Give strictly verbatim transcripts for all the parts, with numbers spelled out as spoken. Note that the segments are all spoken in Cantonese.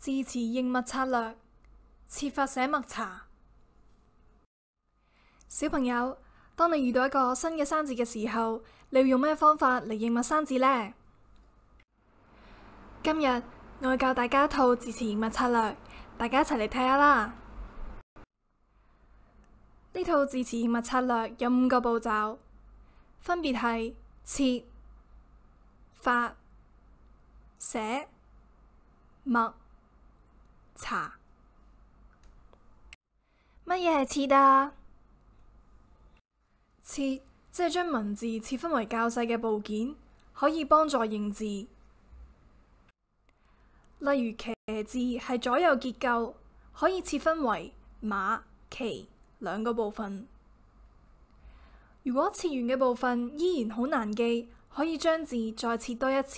字詞認物策略，設法寫默查。小朋友，當你遇到一個新嘅生字嘅時候，你要用咩方法嚟認物生字呢？今日我會教大家一套字詞認物策略，大家一齊嚟睇下啦。呢套字詞認物策略有五個步驟，分別係設、法、寫、默、查。乜嘢係設啊？設即係將文字切分為較細嘅部件，可以幫助認字。例如騎字係左右結構，可以切分為馬、騎兩個部分。如果切完嘅部分依然好難記，可以將字再切多一次。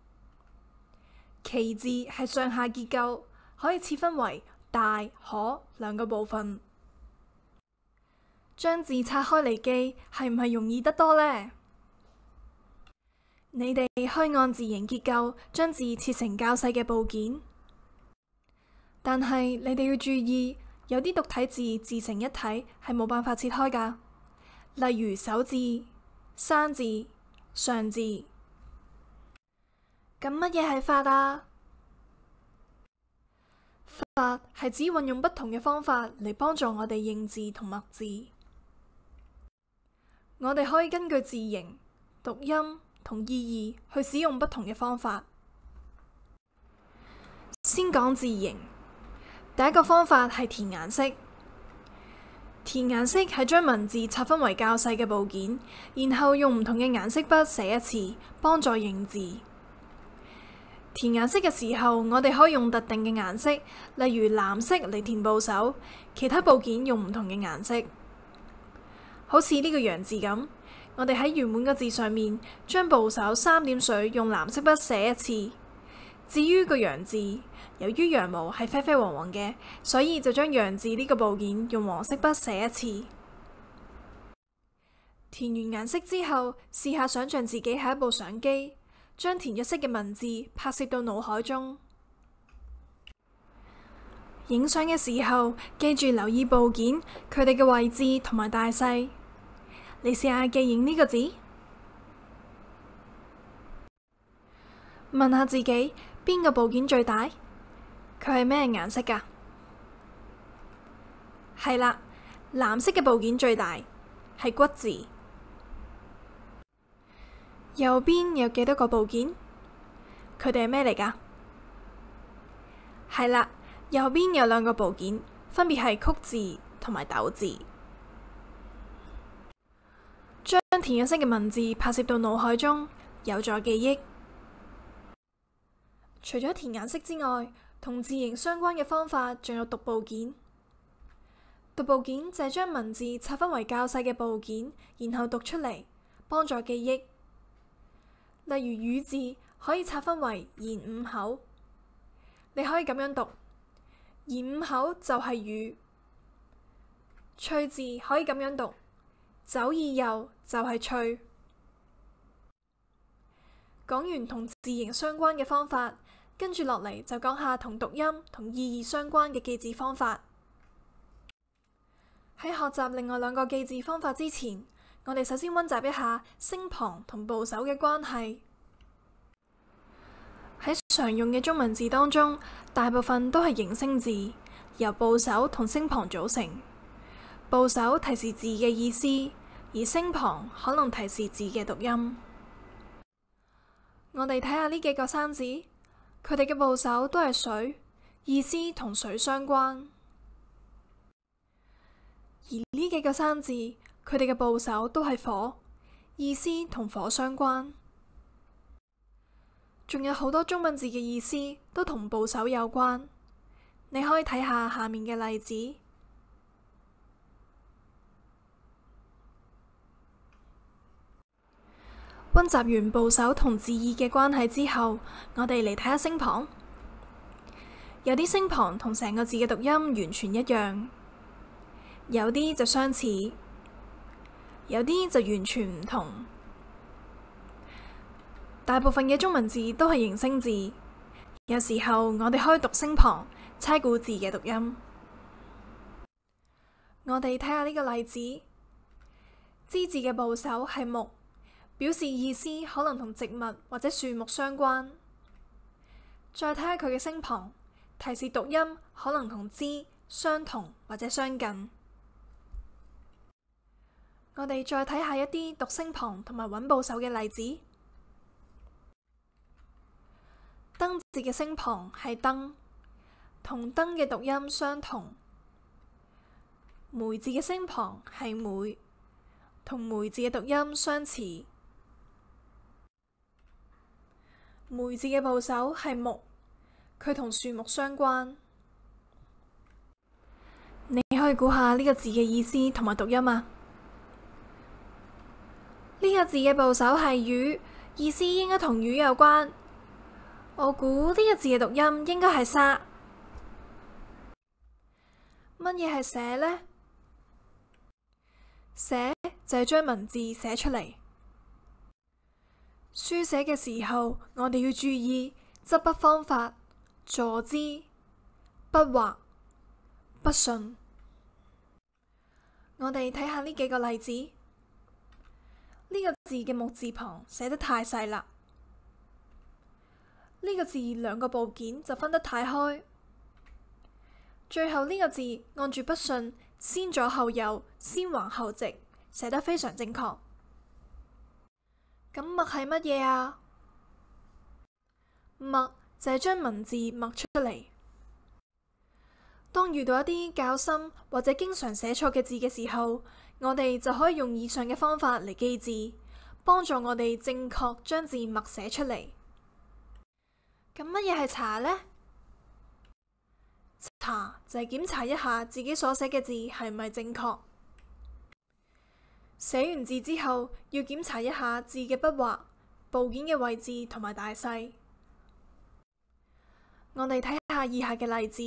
騎字係上下結構，可以切分為大、可兩個部分。將字拆開嚟記，係唔係容易得多呢？你哋可以按字形結構將字切成較細嘅部件，但係你哋要注意，有啲獨體字自成一體係冇辦法切開㗎，例如手字、山字、上字。咁乜嘢係法啊？法係指運用不同嘅方法嚟幫助我哋認字同默字。我哋可以根據字形、讀音同意義去使用不同嘅方法。先講字形，第一個方法係填顏色。填顏色係將文字拆分為較細嘅部件，然後用唔同嘅顏色筆寫一次，幫助認字。填顏色嘅時候，我哋可以用特定嘅顏色，例如藍色嚟填部首，其他部件用唔同嘅顏色。好似呢個羊字咁，我哋喺原本嘅字上面將部首三點水用藍色筆寫一次。至於個羊字，由於羊毛係啡啡黃黃嘅，所以就將羊字呢個部件用黃色筆寫一次。填完顏色之後，試下想象自己係一部相機，將填咗色嘅文字拍攝到腦海中。影相嘅時候，記住留意部件佢哋嘅位置同埋大細。你試下記影呢個字，問下自己邊個部件最大？佢係咩顏色㗎？係啦，藍色嘅部件最大，係骨字。右邊有幾多個部件？佢哋係咩嚟㗎？係啦，右邊有兩個部件，分別係曲字同埋斗字。將填咗色嘅文字拍攝到腦海中，有助記憶。除咗填顏色之外，同字形相關嘅方法仲有讀部件。讀部件就係將文字拆分為較細嘅部件，然後讀出嚟，幫助記憶。例如語字可以拆分為言五口，你可以咁樣讀：言五口就係語。趣字可以咁樣讀：走以右就係趣。講完同字形相關嘅方法，跟住落嚟就講下同讀音同意義相關嘅記字方法。喺學習另外兩個記字方法之前，我哋首先溫習一下聲旁同部首嘅關係。喺常用嘅中文字當中，大部分都係形聲字，由部首同聲旁組成。部首提示字嘅意思，而聲旁可能提示字嘅讀音。我哋睇下呢幾個生字，佢哋嘅部首都係水，意思同水相關。而呢幾個生字，佢哋嘅部首都係火，意思同火相關。仲有好多中文字嘅意思都同部首有關，你可以睇下下面嘅例子。溫習完部首同字義嘅關係之後，我哋嚟睇下聲旁。有啲聲旁同成個字嘅讀音完全一樣，有啲就相似，有啲就完全唔同。大部分嘅中文字都係形聲字， 有時候我哋開讀聲旁，猜估字嘅讀音。我哋睇下呢個例子，之字嘅部首係木，表示意思可能同植物或者樹木相關。再睇下佢嘅聲旁，提示讀音可能同之相同或者相近。我哋再睇下一啲讀聲旁同埋揾部首嘅例子。燈字嘅聲旁係燈，同燈嘅讀音相同。梅字嘅聲旁係梅，同梅字嘅讀音相似。梅字嘅部首係木，佢同樹木相關。你可以估下呢個字嘅意思同埋讀音啊？呢個字嘅部首係魚，意思應該同魚有關。我估呢個字嘅讀音應該係沙。乜嘢係寫呢？寫就係將文字寫出嚟。書寫嘅時候，我哋要注意執筆方法、坐姿、筆畫、筆順。我哋睇下呢幾個例子。呢個字嘅木字旁寫得太細啦。呢個字兩個部件就分得太開。最後呢個字按住筆順，先左後右，先橫後直，寫得非常正確。咁默係乜嘢啊？默就係將文字默出嚟。當遇到一啲較深或者經常寫錯嘅字嘅時候，我哋就可以用以上嘅方法嚟記字，幫助我哋正確將字默寫出嚟。咁乜嘢係查呢？查就係檢查一下自己所寫嘅字係咪正確。寫完字之後，要檢查一下字嘅筆畫、部件嘅位置同埋大細。我哋睇下以下嘅例子。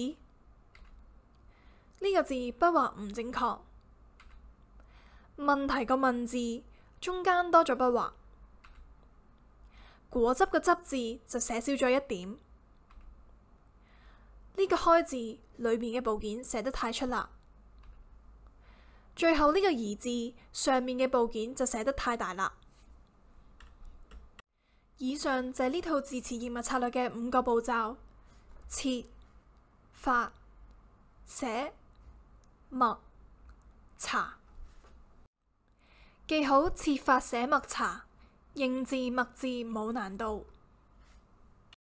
呢個字筆畫唔正確。問題個問字中間多咗筆畫。果汁個汁字就寫少咗一點。呢個開字裏面嘅部件寫得太出啦。最後呢個兒字上面嘅部件就寫得太大啦。以上就係呢套字詞義密策略嘅五個步驟：設、法、寫、默、查。記好設法寫默查，認字默字冇難度。